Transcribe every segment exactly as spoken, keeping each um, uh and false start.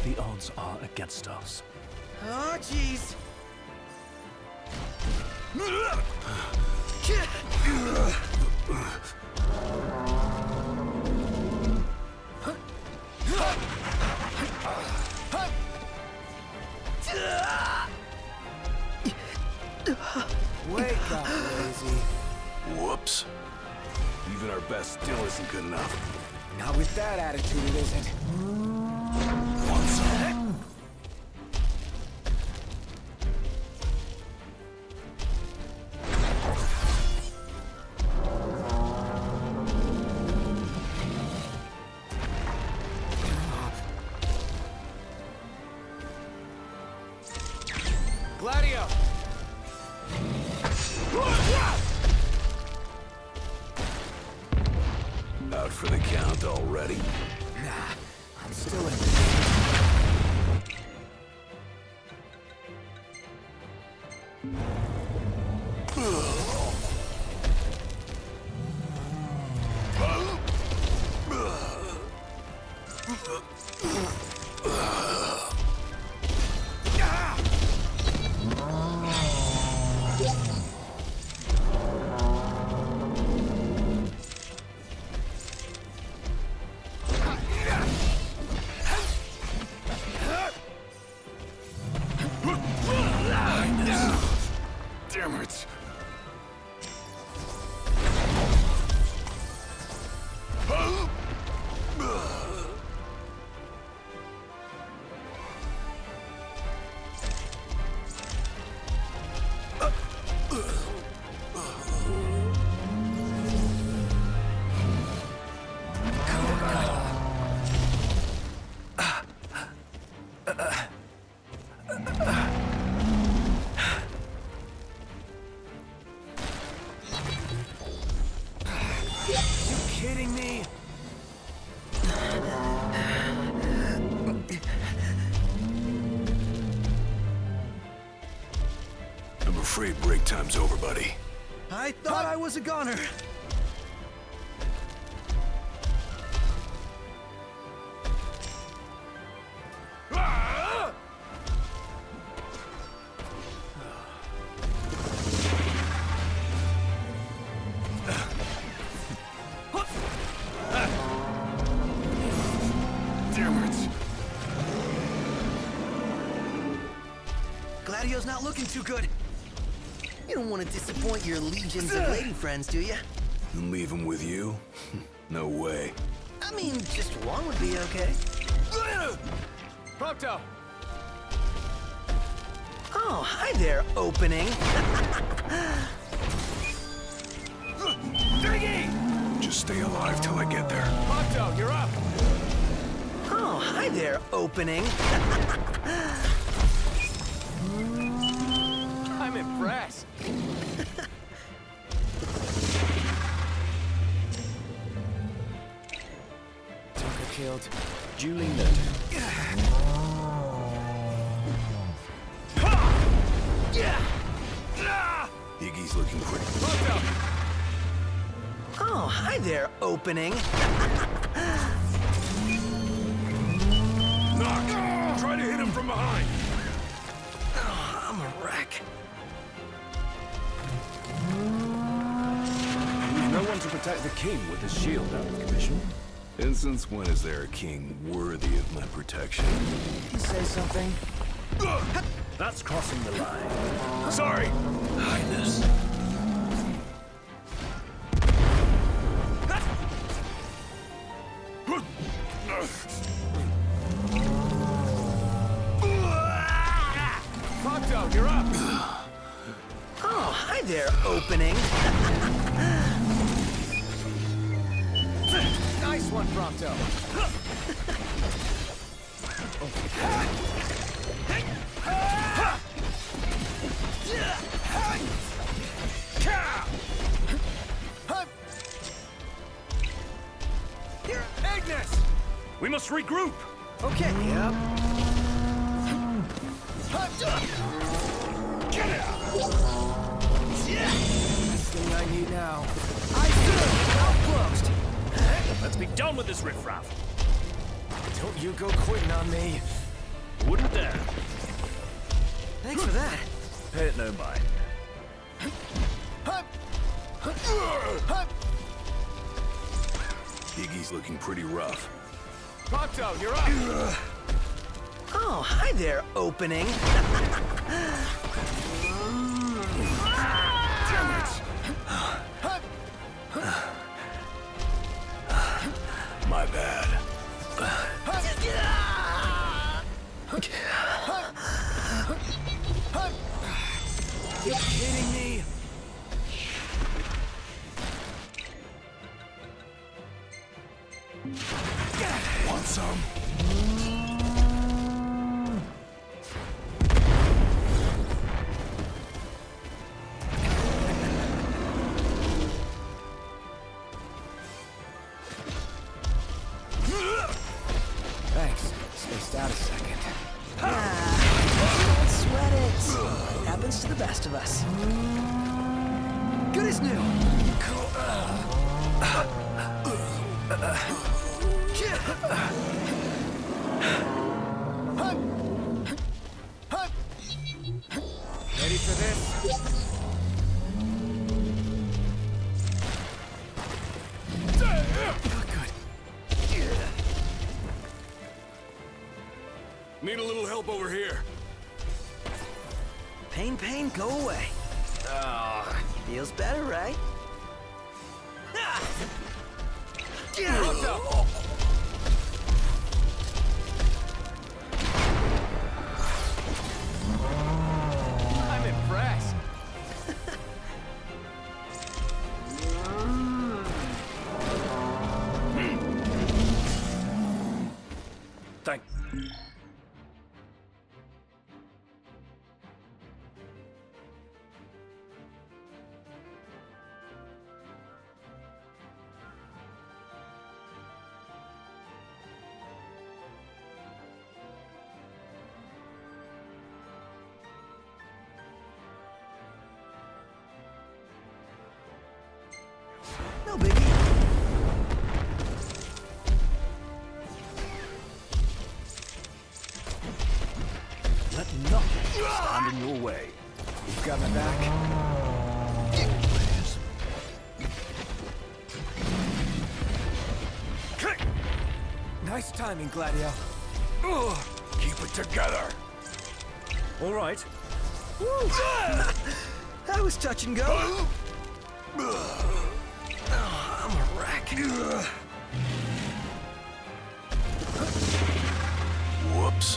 The odds are against us. Oh, jeez. Wake up, lazy. Whoops. Even our best still isn't good enough. Not with that attitude, it isn't. Want some? Gladio! Out for the count already? Nah, I'm still in. Damn it! Kidding me? I'm afraid break time's over, buddy. I thought I was a goner. Damn it! Gladio's not looking too good. You don't want to disappoint your legions of lady friends, do you? And leave him with you? No way. I mean, just one would be okay. Prompto! Oh, hi there, opening. Just stay alive till I get there. Prompto, you're up! Oh, hi there, opening. I'm impressed. Tucker killed. Duly noted. Iggy's looking pretty. Prompto! Oh, hi there, opening. Knock! Try to hit him from behind! Oh, I'm a wreck. We've no one to protect the king with his shield out of commission. And since when is there a king worthy of my protection? You say something? That's crossing the line. Sorry! Highness. Prompto, you're up! Oh, hi there, opening. Nice one, Prompto. Here, Ignis! We must regroup! Okay. Yep. Get out! Thing I need now. I stood outclosed. Let's be done with this riffraff. Don't you go quitting on me. Wouldn't dare. Thanks for that. Pay it no mind. Iggy's looking pretty rough. Prompto, you're up. Oh, hi there, opening. Damn it! My bad. You kidding me? Want some? Thanks. Spaced out a second. Don't sweat it. Happens to the best of us. Good as new. Ready for this? Need a little help over here. Pain, pain, go away. Oh, feels better, right? Prompto! I'm impressed. Thank. No biggie. Let nothing stand in your way. You've got my back. Nice timing, Gladio. Ugh, keep it together. All right. That was touch and go. Oh, I'm a wreck. Whoops.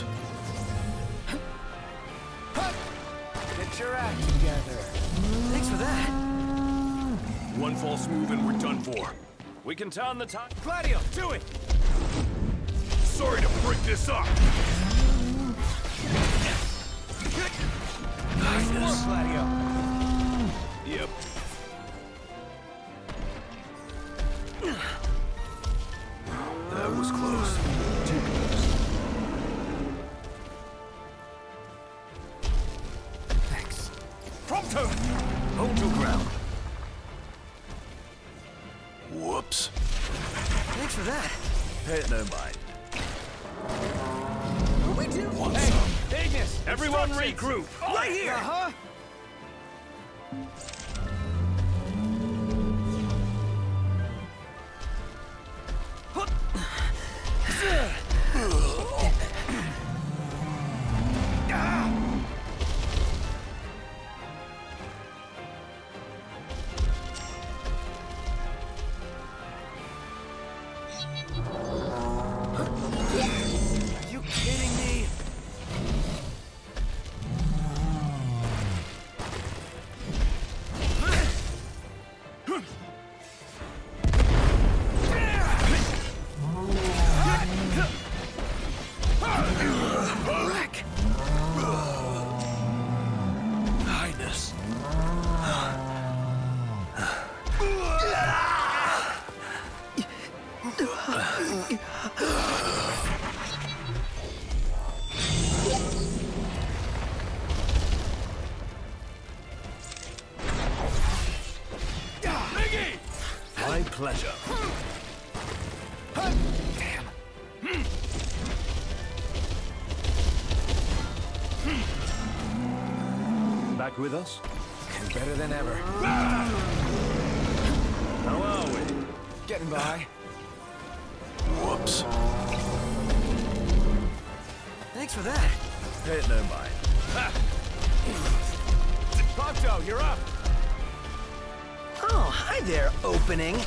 Get your act together. Thanks for that. One false move and we're done for. We can turn the tide. Gladio, do it! Sorry to break this up. Nice work, Gladio. Yep. That was close. Too close. Thanks. Prompto! Hold your ground. Whoops. Thanks for that. Pay it no mind. We do. Want Hey, some? Ignis! Everyone instructions. regroup. Right here! Uh-huh. Are you kidding me? Wreck. Highness. My pleasure. Damn. Back with us? And better than ever. How are we? Getting by. Whoops. Thanks for that. Pay it no mind. Prompto, you're up! Oh, hi there, opening.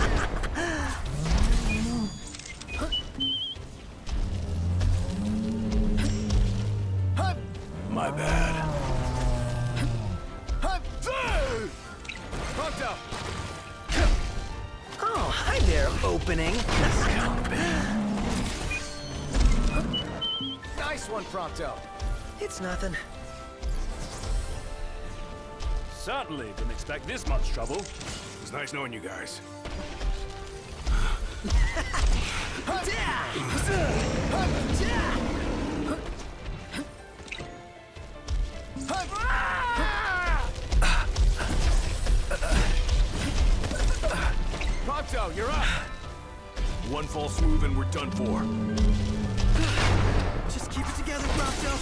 My bad. Prompto! Oh, hi there, opening. Nice one, Prompto. It's nothing. Certainly didn't expect this much trouble. It's nice knowing you guys. Prompto, you're up! One false move and we're done for. Just keep it together, Prompto.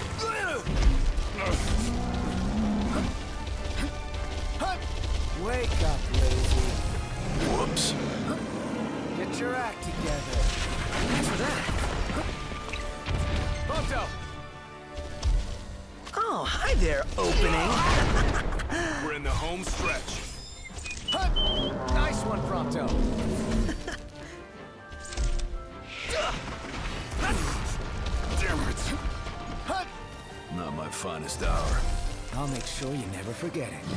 Wake up, lazy. Whoops. Get your act together. Thanks for that. Prompto! Oh, hi there, opening. We're in the home stretch. Nice one, Prompto. Damn it. Not my finest hour. I'll make sure you never forget it.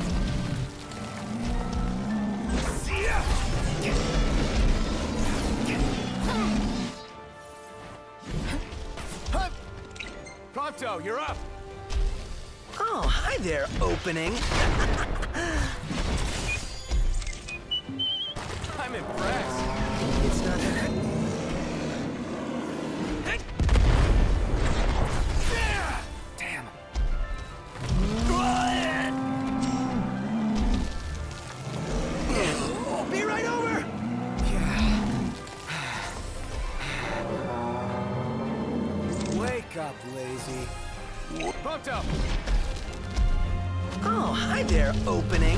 Prompto, you're up. Oh, hi there, opening. I'm impressed. It's nothing. Damn. Be right over. Yeah. Wake up, lazy. Prompto! Oh, hi there, opening.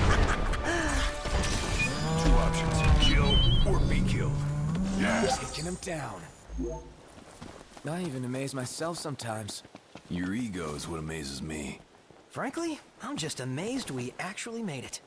Two options. Kill or be killed. Yes. Taking him down. I even amaze myself sometimes. Your ego is what amazes me. Frankly, I'm just amazed we actually made it.